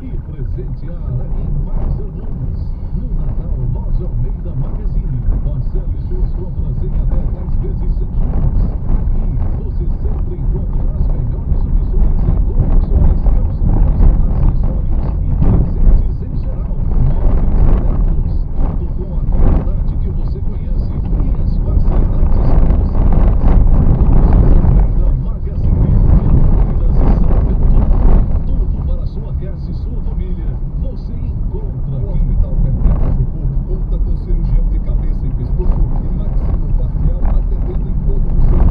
e presentear em mais alunos. No Natal, Loja Almeida Magazine. Parcele suas compras em até 10 vezes sem juros. E você sempre encontra as melhores opções em confecções, calçados, acessórios e presentes em geral. Móveis elétricos, tudo com a qualidade que você conhece e as facilidades que você conhece. Lojas Almeida Magazine. Palmeiras e São Bento. Tudo para sua casa e sua família. Você encontra O aqui. Hospital Perpétuo Socorro conta com cirurgião de cabeça e pescoço e maxilofacial atendendo em todos os seus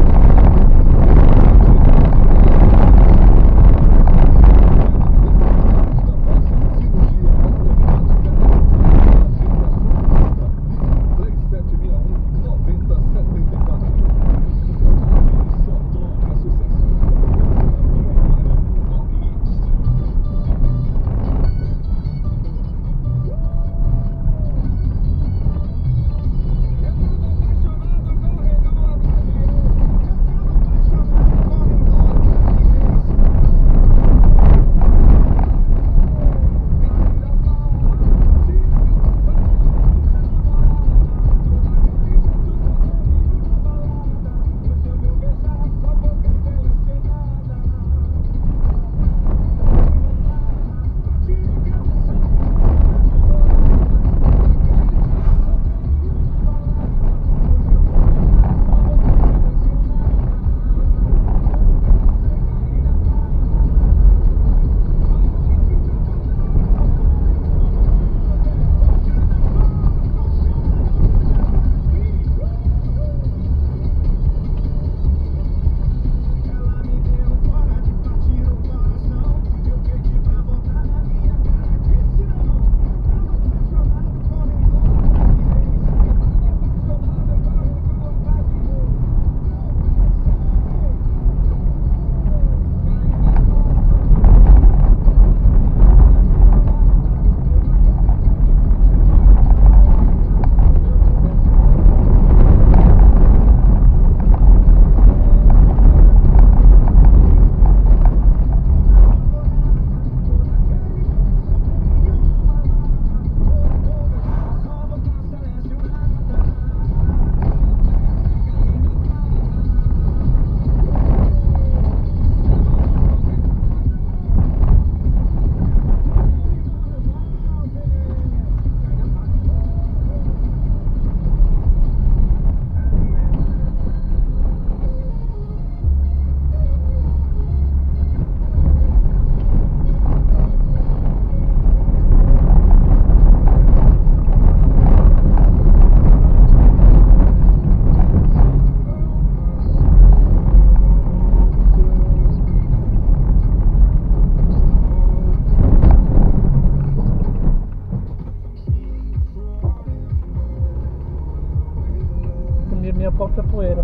Minha própria poeira.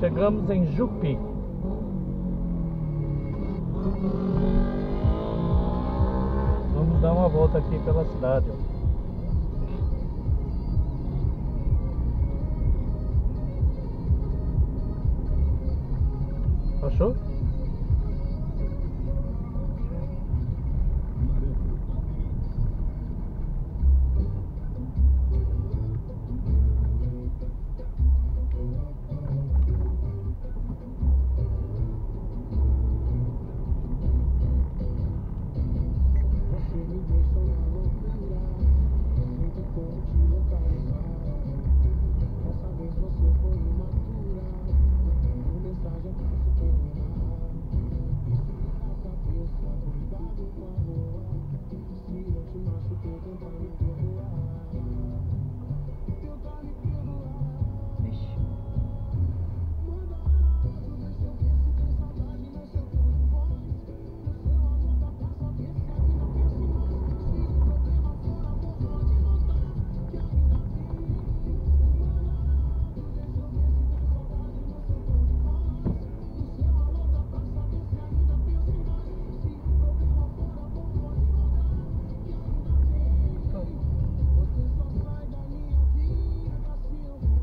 Chegamos em Jupi. Vamos dar uma volta aqui pela cidade, ó. Achou?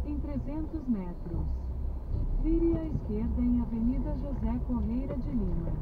Metros. Vire à esquerda em Avenida José Correia de Lima.